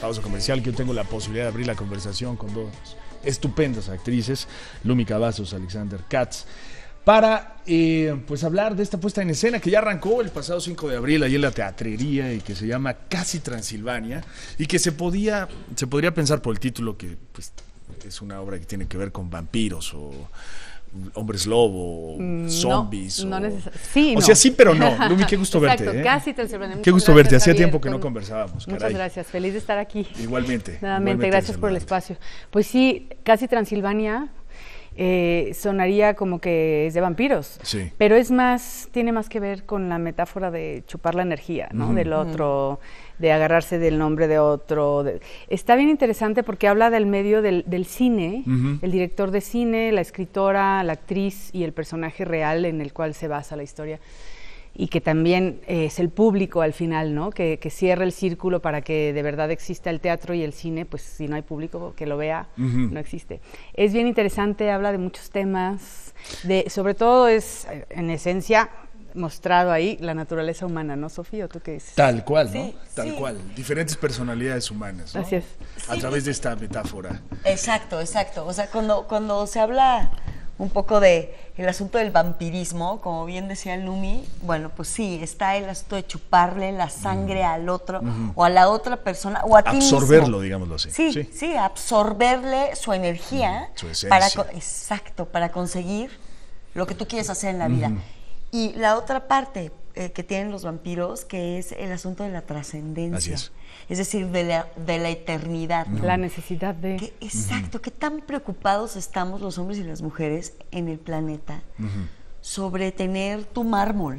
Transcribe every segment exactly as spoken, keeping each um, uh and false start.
pausa comercial, que yo tengo la posibilidad de abrir la conversación con dos estupendas actrices, Lumi Cavazos, Alexander Katz, para eh, pues hablar de esta puesta en escena que ya arrancó el pasado cinco de abril ahí en la Teatrería y que se llama Casi Transilvania, y que se podía se podría pensar por el título que pues es una obra que tiene que ver con vampiros o hombres lobo, no, zombies. No, o, no sí, o no. sea, sí, pero no. Lumi, qué gusto Exacto, verte. ¿eh? Casi Transilvania. Qué gusto verte. Hacía Javier, tiempo que con... no conversábamos. Muchas Caray. gracias. Feliz de estar aquí. Igualmente. Nuevamente, igualmente gracias por el espacio. Pues sí, Casi Transilvania eh, sonaría como que es de vampiros. Sí. Pero es más, tiene más que ver con la metáfora de chupar la energía, ¿no? Uh-huh. Del otro, de agarrarse del nombre de otro. De... Está bien interesante porque habla del medio del, del cine, uh-huh. el director de cine, la escritora, la actriz y el personaje real en el cual se basa la historia. Y que también eh, es el público al final, ¿no? Que, que cierra el círculo para que de verdad exista el teatro y el cine, pues si no hay público que lo vea, uh-huh. no existe. Es bien interesante, habla de muchos temas, de, sobre todo es, en esencia, mostrado ahí la naturaleza humana, ¿no, Sofía? ¿Tú qué dices? Tal cual, ¿no? Sí, Tal sí. cual. Diferentes personalidades humanas, ¿no? Así es. A sí. través de esta metáfora. Exacto, exacto. O sea, cuando, cuando se habla un poco de el asunto del vampirismo, como bien decía Lumi, bueno, pues sí, está el asunto de chuparle la sangre mm. al otro uh-huh. o a la otra persona o a ti mismo. Absorberlo, digámoslo así. Sí, sí, sí, absorberle su energía. Mm, su esencia. Para, exacto, para conseguir lo que tú quieres hacer en la vida. Uh-huh. Y la otra parte eh, que tienen los vampiros, que es el asunto de la trascendencia. Así es. Es decir, de la, de la eternidad. ¿No? La necesidad de... Que, exacto, uh-huh. qué tan preocupados estamos los hombres y las mujeres en el planeta uh-huh. sobre tener tu mármol.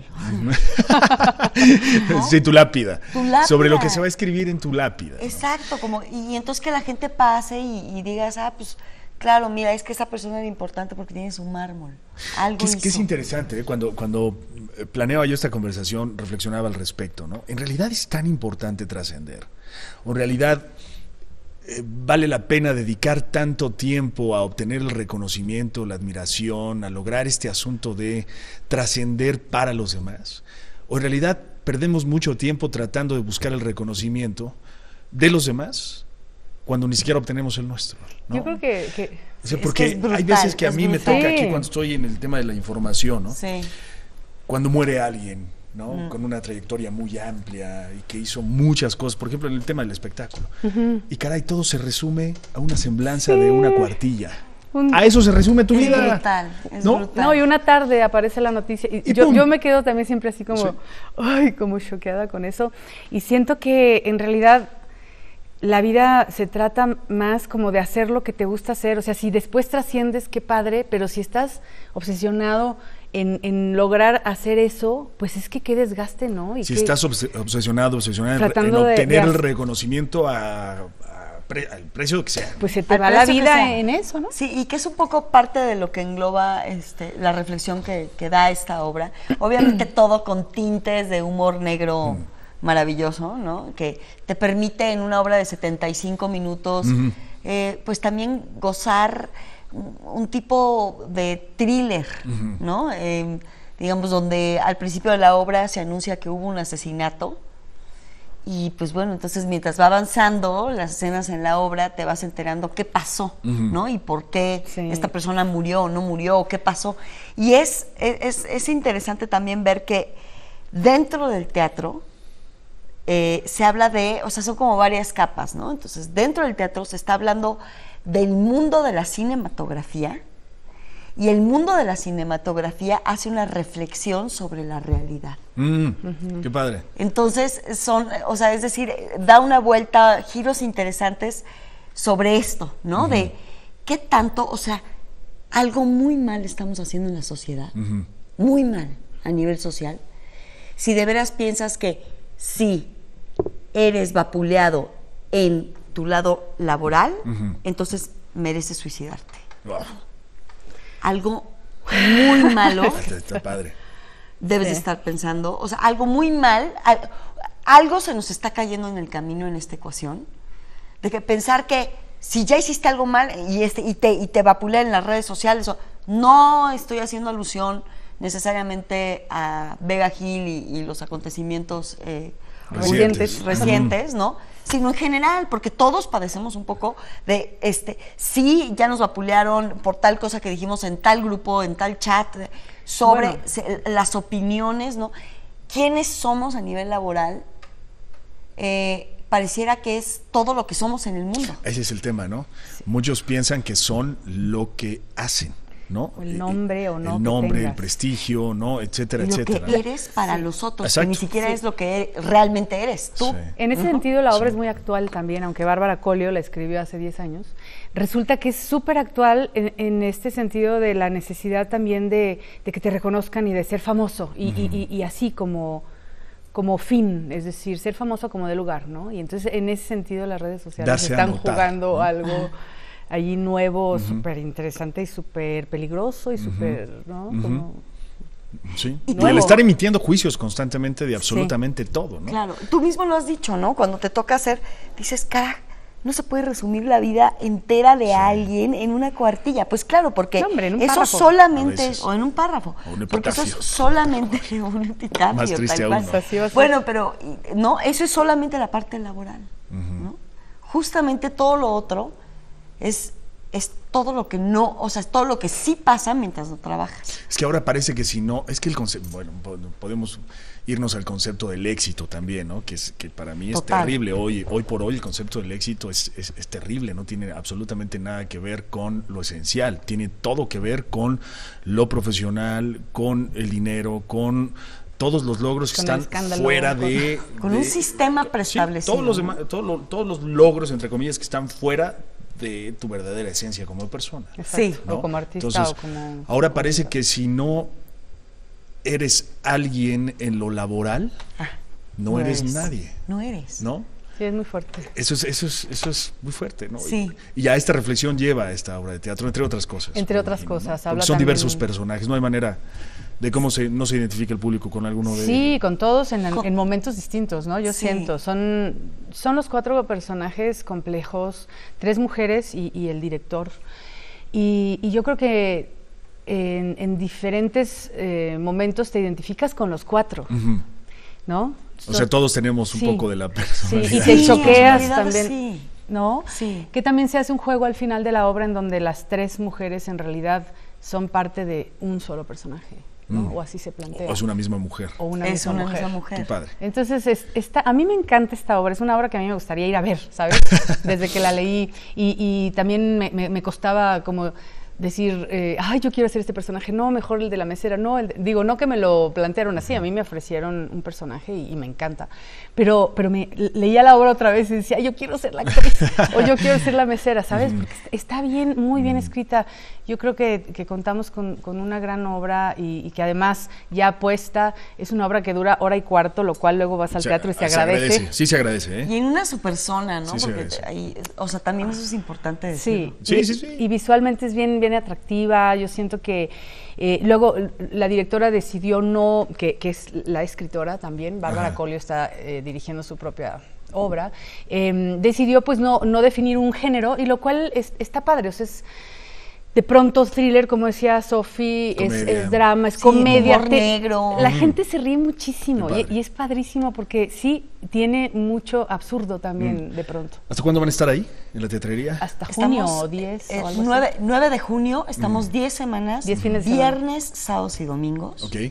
¿No? Sí, tu lápida. tu lápida. Sobre lo que se va a escribir en tu lápida. Exacto, ¿no? como y, y entonces que la gente pase y, y digas, ah, pues... Claro, mira, es que esa persona era importante porque tiene su mármol. Algo que es, hizo. que es interesante, ¿eh? cuando, cuando planeaba yo esta conversación, reflexionaba al respecto, ¿no? En realidad es tan importante trascender. O en realidad eh, vale la pena dedicar tanto tiempo a obtener el reconocimiento, la admiración, a lograr este asunto de trascender para los demás. O en realidad perdemos mucho tiempo tratando de buscar el reconocimiento de los demás cuando ni siquiera obtenemos el nuestro, ¿no? Yo creo que... que o sea, porque es que brutal, hay veces que a mí brutal. me toca sí. aquí cuando estoy en el tema de la información, ¿no? Sí. Cuando muere alguien, ¿no? Mm. Con una trayectoria muy amplia y que hizo muchas cosas, por ejemplo, en el tema del espectáculo. Uh-huh. Y caray, todo se resume a una semblanza sí. de una cuartilla. Un... A eso se resume tu es vida. Brutal, es ¿no? brutal. No, y una tarde aparece la noticia y, y yo, yo me quedo también siempre así como, sí. ay, como choqueada con eso. Y siento que en realidad la vida se trata más como de hacer lo que te gusta hacer. O sea, si después trasciendes, qué padre, pero si estás obsesionado en, en lograr hacer eso, pues es que qué desgaste, ¿no? Y si qué... estás obs obsesionado, obsesionado en, en obtener de, de... el reconocimiento a... Pre, al precio que sea. Pues se te va la vida en eso, ¿no? Sí, y que es un poco parte de lo que engloba este, la reflexión que, que da esta obra. Obviamente todo con tintes de humor negro mm. maravilloso, ¿no? Que te permite en una obra de setenta y cinco minutos, uh-huh. eh, pues también gozar un tipo de thriller, uh-huh. ¿no? Eh, digamos, donde al principio de la obra se anuncia que hubo un asesinato. Y pues bueno, entonces mientras va avanzando las escenas en la obra, te vas enterando qué pasó, uh-huh. ¿no? Y por qué sí. esta persona murió o no murió, o qué pasó. Y es, es, es interesante también ver que dentro del teatro eh, se habla de, o sea, son como varias capas, ¿no? Entonces, dentro del teatro se está hablando del mundo de la cinematografía, y el mundo de la cinematografía hace una reflexión sobre la realidad. Mm, uh-huh. Qué padre. Entonces, son, o sea, es decir, da una vuelta, giros interesantes sobre esto, ¿no? Uh-huh. De qué tanto, o sea, algo muy mal estamos haciendo en la sociedad, uh-huh. muy mal a nivel social. Si de veras piensas que si eres vapuleado en tu lado laboral, uh-huh. entonces mereces suicidarte. Wow. Algo muy malo. Está padre. Debes sí. de estar pensando, o sea, algo muy mal, algo se nos está cayendo en el camino en esta ecuación, de que pensar que si ya hiciste algo mal y, este, y, te, y te vapulean en las redes sociales, o, no estoy haciendo alusión necesariamente a Vega Gil y, y los acontecimientos eh, recientes, recientes, ¿no? Sino en general, porque todos padecemos un poco de, este, sí, ya nos vapulearon por tal cosa que dijimos en tal grupo, en tal chat, sobre bueno. se, las opiniones, ¿no? ¿Quiénes somos a nivel laboral? Eh, pareciera que es todo lo que somos en el mundo. Ese es el tema, ¿no? Sí. Muchos piensan que son lo que hacen, ¿no? O el nombre o no. El nombre, el prestigio, ¿no? Etcétera, y lo etcétera. que ¿no? eres para sí. los otros, Exacto. que ni siquiera sí. es lo que realmente eres tú. Sí. En ese uh-huh. sentido, la obra sí. es muy actual también, aunque Bárbara Colio la escribió hace diez años. Resulta que es súper actual en, en este sentido de la necesidad también de, de que te reconozcan y de ser famoso, y, uh-huh. y, y, y así como... como fin, es decir, ser famoso como de lugar, ¿no? Y entonces en ese sentido las redes sociales Darse están notar, jugando ¿no? algo allí nuevo, uh-huh. súper interesante y súper peligroso y súper, uh-huh. ¿no? Uh-huh. Como sí, y el estar emitiendo juicios constantemente de absolutamente sí. todo, ¿no? Claro, tú mismo lo has dicho, ¿no? Cuando te toca hacer, dices, carajo, no se puede resumir la vida entera de sí. alguien en una cuartilla. Pues claro, porque no, hombre, en un eso párrafo. solamente, o en un párrafo, o un porque eso es solamente un epitafio. Más triste tal aún, cual. ¿no? Bueno, pero no, eso es solamente la parte laboral, uh-huh. ¿no? Justamente todo lo otro es, es todo lo que no, o sea, es todo lo que sí pasa mientras no trabajas. Es que ahora parece que si no, es que el concepto, bueno, podemos irnos al concepto del éxito también, ¿no? Que, es, que para mí es Total. terrible. Hoy, hoy por hoy el concepto del éxito es, es, es terrible, no tiene absolutamente nada que ver con lo esencial, tiene todo que ver con lo profesional, con el dinero, con todos los logros que con están fuera de... Con de, un sistema preestablecido. Sí, todos, los demás, todos, los, todos los logros, entre comillas, que están fuera de tu verdadera esencia como persona. Sí, ¿no? o como artista. Entonces, o como... ahora parece que si no eres alguien en lo laboral, ah, no, no eres, eres nadie. No eres. ¿No? Sí, es muy fuerte. Eso es, eso es, eso es muy fuerte, ¿no? Sí. Y, y a esta reflexión lleva esta obra de teatro, entre otras cosas. Entre otras imagino, cosas. ¿no? Habla son también... diversos personajes, no hay manera de cómo se, no se identifica el público con alguno de Sí, ellos. con todos en, en momentos distintos, ¿no? Yo sí. siento, son, son los cuatro personajes complejos, tres mujeres y, y el director. Y, y yo creo que en, en diferentes eh, momentos te identificas con los cuatro, uh-huh. ¿no? O sea, todos tenemos un sí, poco de la personalidad. Sí, y te choqueas sí, también, sí. ¿no? Sí. Que también se hace un juego al final de la obra en donde las tres mujeres en realidad son parte de un solo personaje, ¿no? Mm. O así se plantea. O es una misma mujer. O una es misma una mujer. misma mujer. Qué padre. Entonces, es, está, a mí me encanta esta obra, es una obra que a mí me gustaría ir a ver, ¿sabes? Desde que la leí. Y, y también me, me, me costaba como... decir, eh, ay, yo quiero hacer este personaje, no, mejor el de la mesera, no, el de... digo, no que me lo plantearon así, a mí me ofrecieron un personaje y, y me encanta, pero, pero me leía la obra otra vez y decía, yo quiero ser la actriz, o yo quiero ser la mesera, ¿sabes? Porque está bien, muy bien escrita, yo creo que, que contamos con, con una gran obra y, y que además ya puesta, es una obra que dura hora y cuarto, lo cual luego vas al se, teatro y se, se agradece. agradece. Sí se agradece, ¿eh? Y en una supersona, ¿no? Sí, porque ahí, o sea, también eso es importante decirlo. Sí, sí, y, sí, sí. Y visualmente es bien, bien atractiva, yo siento que eh, luego la directora decidió no, que, que es la escritora también, Bárbara Ajá. Colio está eh, dirigiendo su propia obra, eh, decidió pues no, no definir un género, y lo cual es, está padre, o sea, es de pronto thriller, como decía Sofi, es, es drama, es sí, comedia. Humor te, negro. La mm. gente se ríe muchísimo y, y es padrísimo porque sí, tiene mucho absurdo también mm. de pronto. ¿Hasta cuándo van a estar ahí, en la teatrería? Hasta junio o diez eh, o algo nueve, así. nueve de junio, estamos diez mm. semanas, diez fines de viernes, semana. sábados y domingos. Ok.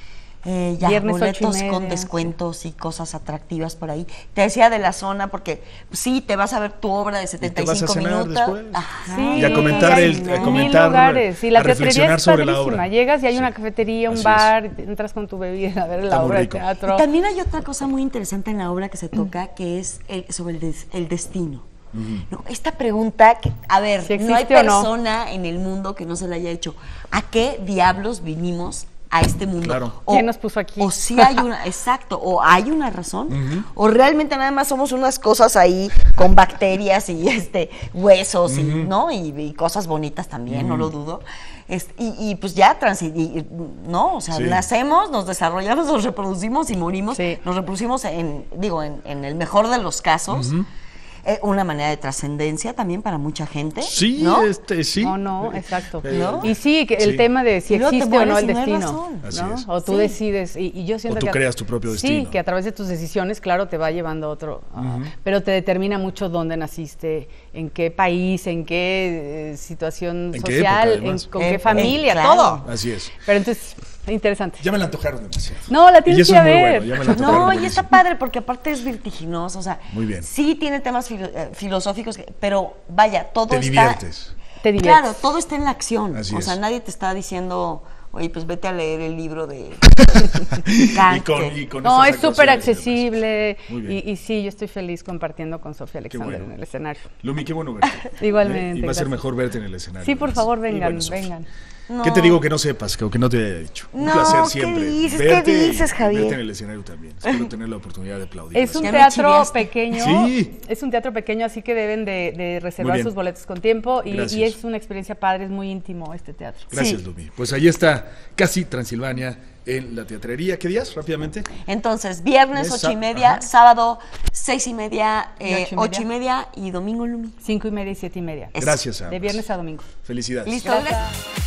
Eh, ya, Viernes boletos ocho y media, con descuentos sí. y cosas atractivas por ahí. Te decía de la zona porque pues, sí, te vas a ver tu obra de setenta y cinco minutos. Sí, y a comentar, el, a comentar lugares. Y la a reflexionar sobre la obra. Llegas y hay sí. una cafetería, un Así bar, es. entras con tu bebida a ver Está la obra rico. de teatro. Y también hay otra cosa muy interesante en la obra que se toca, que es el, sobre el, des, el destino. Uh-huh. No, esta pregunta, que, a ver, si no hay persona no. en el mundo que no se la haya hecho. ¿A qué diablos vinimos a este mundo? Claro. O, ¿quién nos puso aquí? O si hay una, exacto, o hay una razón, uh-huh. o realmente nada más somos unas cosas ahí con bacterias y este huesos, uh-huh. y, ¿no? Y, y cosas bonitas también, uh-huh. no lo dudo. Este, y, y pues ya, transi- y, no, o sea, sí. nacemos, nos desarrollamos, nos reproducimos y morimos. Sí. Nos reproducimos en, digo, en, en el mejor de los casos. Uh-huh. eh, una manera de trascendencia también para mucha gente. Sí, ¿no? este, sí. No, no, exacto. Eh, ¿No? Y sí, que el Sí. tema de si Y luego te existe o no mueres el y no hay destino, razón. Así ¿no? es. O tú Sí. decides, y, y yo siento O tú que a- creas tu propio Sí, destino. que a través de tus decisiones, claro, te va llevando a otro, uh, pero te determina mucho dónde naciste, en qué país, en qué eh, situación ¿En qué social, época, además? en- con Eh, qué eh, familia, claro. todo. Así es. Pero entonces, interesante. Ya me la antojaron demasiado. No, la Y tienes eso que es muy ver. bueno, ya me la antojaron No, y buenísimo. está padre porque aparte es vertiginoso, o sea, Muy bien. sí tiene temas filo- eh, filosóficos, que- pero vaya, todo Te está... diviertes. Te diviertes. Claro, todo está en la acción. Así o sea, es. nadie te está diciendo, oye, pues vete a leer el libro de Y Kant. con, que- y con No, estas es súper actuaciones y accesible Muy bien. y, y sí, yo estoy feliz compartiendo con Sofía Alexander bueno. en el escenario. demás. Lumi, qué bueno verte. Igualmente, Y va a ser gracias. mejor verte en el escenario. Sí, por además. favor, Y vengan, bueno, Sofía, vengan. No. ¿Qué te digo que no sepas, que, o que no te haya dicho? Un No, placer ¿qué siempre. dices? ¿Qué Verte y dices, Javier? Verte en el escenario también. Espero tener la oportunidad de aplaudir. Es un Ya me teatro chiviaste. pequeño, Sí. es un teatro pequeño, así que deben de, de reservar bien. sus boletos con tiempo y, Gracias. y es una experiencia padre, es muy íntimo este teatro. Gracias, Sí. Lumi. Pues ahí está, casi Transilvania en la teatrería. ¿Qué días? Rápidamente. Entonces, viernes Esa- ocho y media, ajá. sábado seis y media, Y eh, ocho y media. ocho y media y domingo Lumi. Cinco y media y siete y media. Eso. Gracias, a De ambas. viernes a domingo. Felicidades. Listo. Gracias.